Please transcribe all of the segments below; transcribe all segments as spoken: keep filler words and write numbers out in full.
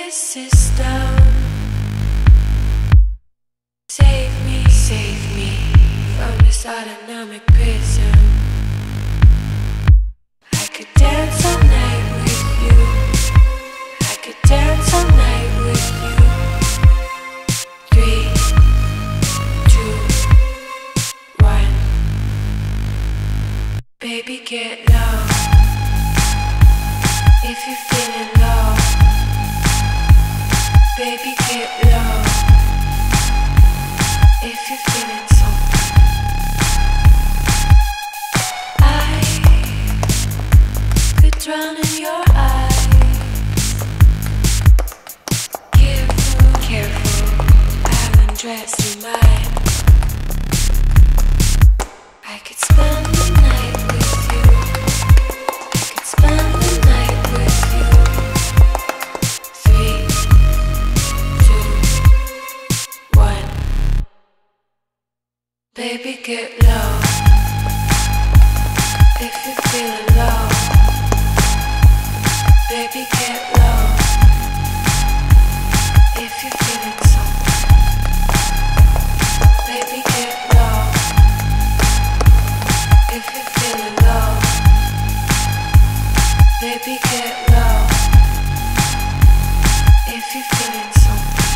this system. Save me, save me from this autonomic prison. I could dance all night with you. I could dance all night with you. Three, two, one. Baby, get low. If you're feeling low, baby, get low. If you're feeling something, I could drown in your eyes. Careful, careful, I'll undress you mine. I could spend the night with you. I could spend the night with you. Three, two, one. Baby, get low. If you're feeling low, baby, get low. If you're feeling something, baby, get low. If you're feeling low, baby, get low. If you're feeling something,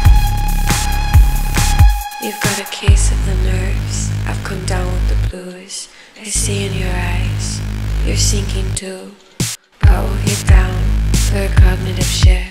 you've got a case of the nerves. I've come down with the blues. I see in your eyes, you're sinking too. But I will get down for a cognitive shift.